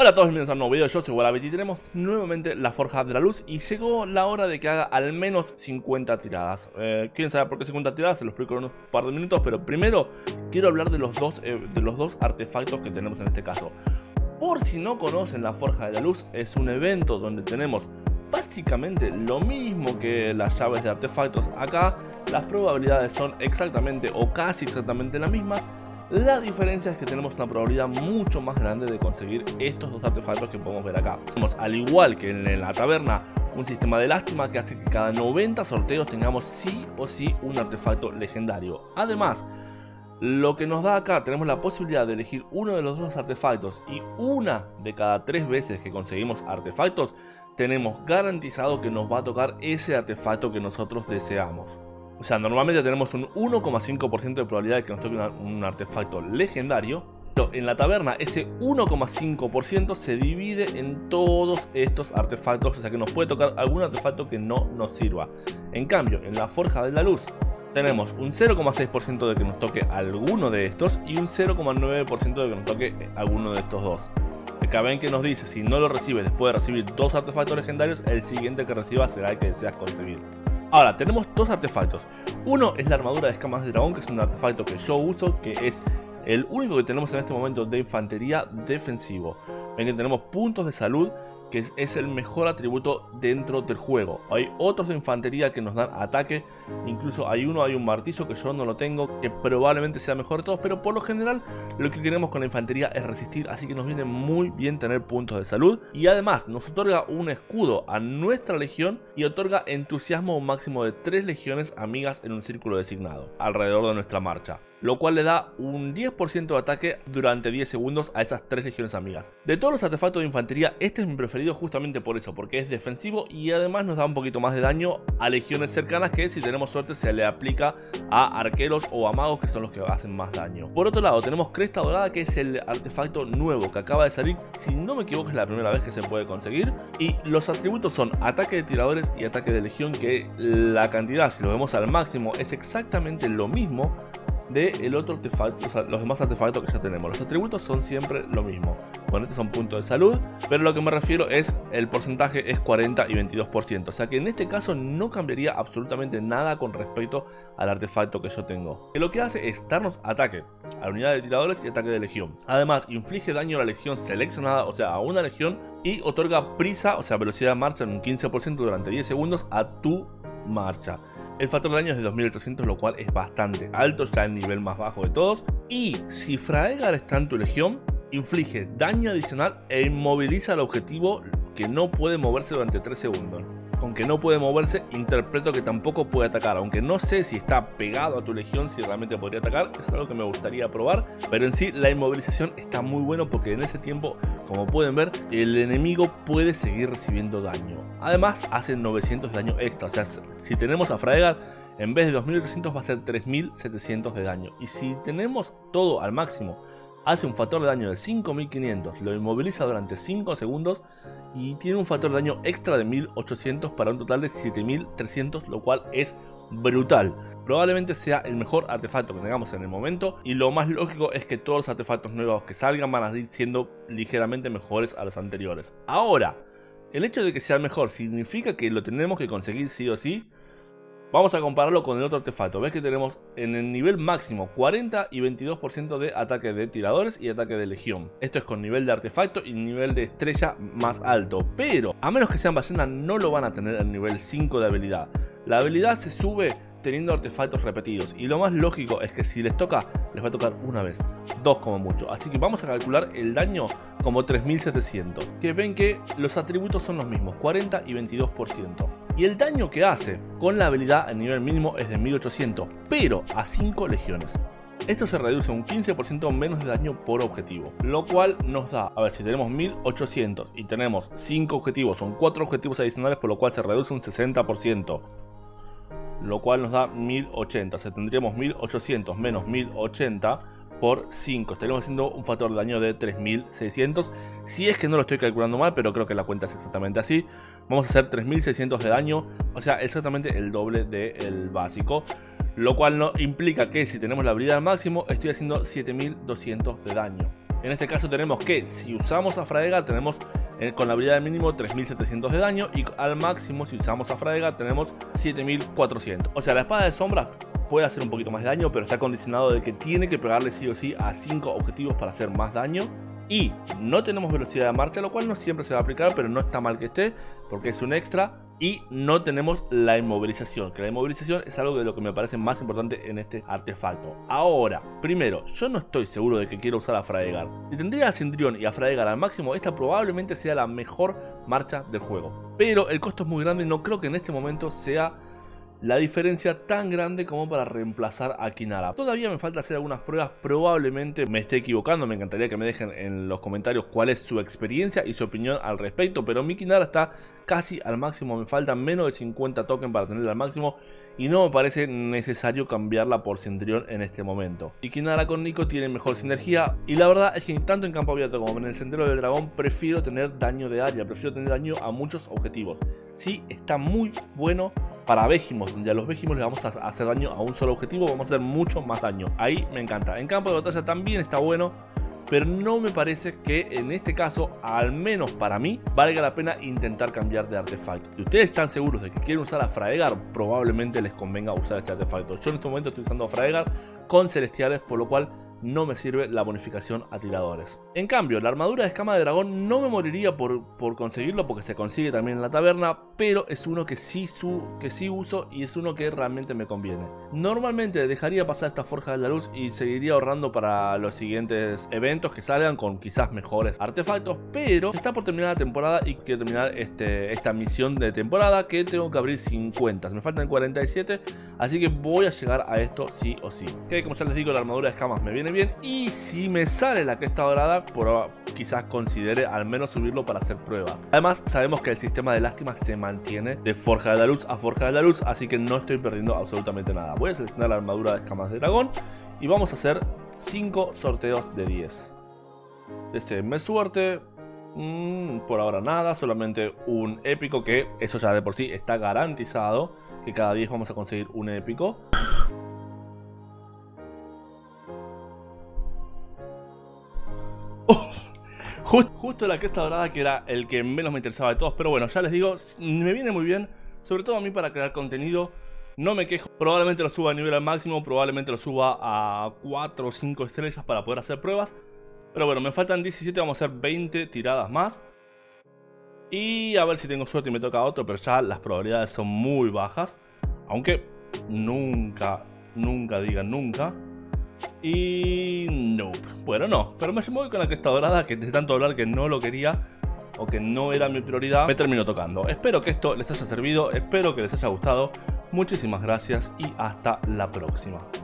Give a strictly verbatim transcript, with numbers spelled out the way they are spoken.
Hola a todos, bienvenidos a un nuevo video, yo soy Wallaby y tenemos nuevamente la Forja de la Luz y llegó la hora de que haga al menos cincuenta tiradas. eh, ¿Quieren saber por qué cincuenta tiradas? Se lo explico en un par de minutos, pero primero quiero hablar de los dos, eh, de los dos artefactos que tenemos en este caso. Por si no conocen, la Forja de la Luz es un evento donde tenemos básicamente lo mismo que las llaves de artefactos. Acá las probabilidades son exactamente o casi exactamente las mismas. La diferencia es que tenemos una probabilidad mucho más grande de conseguir estos dos artefactos que podemos ver acá. Tenemos, al igual que en la taberna, un sistema de lástima que hace que cada noventa sorteos tengamos sí o sí un artefacto legendario. Además, lo que nos da acá, tenemos la posibilidad de elegir uno de los dos artefactos y una de cada tres veces que conseguimos artefactos, tenemos garantizado que nos va a tocar ese artefacto que nosotros deseamos. O sea, normalmente tenemos un uno coma cinco por ciento de probabilidad de que nos toque una, un artefacto legendario. Pero en la taberna ese uno coma cinco por ciento se divide en todos estos artefactos. O sea que nos puede tocar algún artefacto que no nos sirva. En cambio, en la Forja de la Luz tenemos un cero coma seis por ciento de que nos toque alguno de estos y un cero coma nueve por ciento de que nos toque alguno de estos dos. Acá ven que nos dice, si no lo recibes después de recibir dos artefactos legendarios, el siguiente que recibas será el que deseas conseguir. Ahora, tenemos dos artefactos. Uno es la armadura de escamas de dragón, que es un artefacto que yo uso, que es el único que tenemos en este momento de infantería defensivo. Ven que tenemos puntos de salud, que es, es el mejor atributo dentro del juego. Hay otros de infantería que nos dan ataque, incluso hay uno, hay un martillo que yo no lo tengo, que probablemente sea mejor de todos, pero por lo general lo que queremos con la infantería es resistir, así que nos viene muy bien tener puntos de salud. Y además nos otorga un escudo a nuestra legión y otorga entusiasmo a un máximo de tres legiones amigas en un círculo designado, alrededor de nuestra marcha, lo cual le da un diez por ciento de ataque durante diez segundos a esas tres legiones amigas. De todos los artefactos de infantería, este es mi preferido justamente por eso, porque es defensivo y además nos da un poquito más de daño a legiones cercanas, que si tenemos suerte se le aplica a arqueros o a magos, que son los que hacen más daño. Por otro lado tenemos Cresta Dorada, que es el artefacto nuevo que acaba de salir, si no me equivoco es la primera vez que se puede conseguir, y los atributos son ataque de tiradores y ataque de legión, que la cantidad, si lo vemos al máximo, es exactamente lo mismo de el otro artefacto, o sea, los demás artefactos que ya tenemos. Los atributos son siempre lo mismo. Bueno, estos son puntos de salud, pero lo que me refiero es el porcentaje es cuarenta y veintidós por ciento. O sea que en este caso no cambiaría absolutamente nada con respecto al artefacto que yo tengo. Que lo que hace es darnos ataque a la unidad de tiradores y ataque de legión. Además, inflige daño a la legión seleccionada, o sea, a una legión, y otorga prisa, o sea, velocidad de marcha en un quince por ciento durante diez segundos a tu marcha. El factor de daño es de dos mil ochocientos, lo cual es bastante alto, ya el nivel más bajo de todos. Y si Fraegar está en tu legión, inflige daño adicional e inmoviliza al objetivo, que no puede moverse durante tres segundos. Con que no puede moverse, interpreto que tampoco puede atacar, aunque no sé si está pegado a tu legión, si realmente podría atacar. Es algo que me gustaría probar, pero en sí la inmovilización está muy bueno, porque en ese tiempo, como pueden ver, el enemigo puede seguir recibiendo daño. Además hace novecientos de daño extra, o sea, si tenemos a Fraegar, en vez de dos mil ochocientos va a ser tres mil setecientos de daño. Y si tenemos todo al máximo, hace un factor de daño de cinco mil quinientos, lo inmoviliza durante cinco segundos y tiene un factor de daño extra de mil ochocientos para un total de siete mil trescientos, lo cual es brutal. Probablemente sea el mejor artefacto que tengamos en el momento, y lo más lógico es que todos los artefactos nuevos que salgan van a ir siendo ligeramente mejores a los anteriores. Ahora, el hecho de que sea mejor significa que lo tenemos que conseguir sí o sí. Vamos a compararlo con el otro artefacto. Ves que tenemos en el nivel máximo cuarenta y veintidós por ciento de ataque de tiradores y ataque de legión. Esto es con nivel de artefacto y nivel de estrella más alto. Pero a menos que sean ballena, no lo van a tener en nivel cinco de habilidad. La habilidad se sube teniendo artefactos repetidos, y lo más lógico es que si les toca, les va a tocar una vez, dos como mucho. Así que vamos a calcular el daño como tres mil setecientos, que ven que los atributos son los mismos, cuarenta y veintidós por ciento. Y el daño que hace con la habilidad a nivel mínimo es de mil ochocientos, pero a cinco legiones. Esto se reduce a un quince por ciento menos de daño por objetivo, lo cual nos da, a ver, si tenemos mil ochocientos y tenemos cinco objetivos, son cuatro objetivos adicionales, por lo cual se reduce un sesenta por ciento. Lo cual nos da mil ochenta, o sea, tendríamos mil ochocientos menos mil ochenta por cinco, estaríamos haciendo un factor de daño de tres mil seiscientos, si es que no lo estoy calculando mal, pero creo que la cuenta es exactamente así. Vamos a hacer tres mil seiscientos de daño, o sea, exactamente el doble del básico, lo cual no implica que si tenemos la habilidad al máximo estoy haciendo siete mil doscientos de daño. En este caso tenemos que si usamos a Fraegar tenemos eh, con la habilidad de mínimo tres mil setecientos de daño y al máximo si usamos a Fraegar tenemos siete mil cuatrocientos. O sea, la espada de sombras puede hacer un poquito más de daño, pero está condicionado de que tiene que pegarle sí o sí a cinco objetivos para hacer más daño. Y no tenemos velocidad de marcha, lo cual no siempre se va a aplicar, pero no está mal que esté, porque es un extra. Y no tenemos la inmovilización, que la inmovilización es algo de lo que me parece más importante en este artefacto. Ahora, primero, yo no estoy seguro de que quiero usar a Fraegar. Si tendría a Cindrión y a Fraegar al máximo, esta probablemente sea la mejor marcha del juego. Pero el costo es muy grande y no creo que en este momento sea la diferencia tan grande como para reemplazar a Kinara. Todavía me falta hacer algunas pruebas, probablemente me esté equivocando, me encantaría que me dejen en los comentarios cuál es su experiencia y su opinión al respecto, pero mi Kinara está casi al máximo, me faltan menos de cincuenta tokens para tenerla al máximo y no me parece necesario cambiarla por Cindrión en este momento. Y Kinara con Nico tiene mejor sinergia y la verdad es que tanto en campo abierto como en el sendero del dragón prefiero tener daño de área, prefiero tener daño a muchos objetivos. Sí, está muy bueno para Vegimos, donde a los Vegimos les vamos a hacer daño a un solo objetivo, vamos a hacer mucho más daño. Ahí me encanta. En campo de batalla también está bueno, pero no me parece que en este caso, al menos para mí, valga la pena intentar cambiar de artefacto. Si ustedes están seguros de que quieren usar a Fraegar, probablemente les convenga usar este artefacto. Yo en este momento estoy usando a Fraegar con celestiales, por lo cual no me sirve la bonificación a tiradores. En cambio, la armadura de escama de dragón no me moriría por, por conseguirlo, porque se consigue también en la taberna, pero es uno que sí, su, que sí uso y es uno que realmente me conviene. Normalmente dejaría pasar esta forja de la luz y seguiría ahorrando para los siguientes eventos que salgan con quizás mejores artefactos, pero está por terminar la temporada y quiero terminar este, esta misión de temporada que tengo que abrir cincuenta, me faltan cuarenta y siete, así que voy a llegar a esto sí o sí. Que como ya les digo, la armadura de escamas me viene bien y si me sale la cresta dorada, por, quizás considere al menos subirlo para hacer pruebas. Además sabemos que el sistema de lástima se mantiene de forja de la luz a forja de la luz, así que no estoy perdiendo absolutamente nada. Voy a seleccionar la armadura de escamas de dragón y vamos a hacer cinco sorteos de diez. Deseenme suerte. Mm, por ahora nada, solamente un épico, que eso ya de por sí está garantizado, que cada diez vamos a conseguir un épico. Oh, just, justo la cresta dorada, que era el que menos me interesaba de todos, pero bueno, ya les digo, me viene muy bien, sobre todo a mí para crear contenido. No me quejo, probablemente lo suba a nivel al máximo, probablemente lo suba a cuatro o cinco estrellas para poder hacer pruebas. Pero bueno, me faltan diecisiete, vamos a hacer veinte tiradas más. Y a ver si tengo suerte y me toca otro, pero ya las probabilidades son muy bajas. Aunque nunca, nunca digan nunca. Y no, bueno no, pero me voy con la cresta dorada, que de tanto hablar que no lo quería o que no era mi prioridad, me terminó tocando. Espero que esto les haya servido, espero que les haya gustado. Muchísimas gracias y hasta la próxima.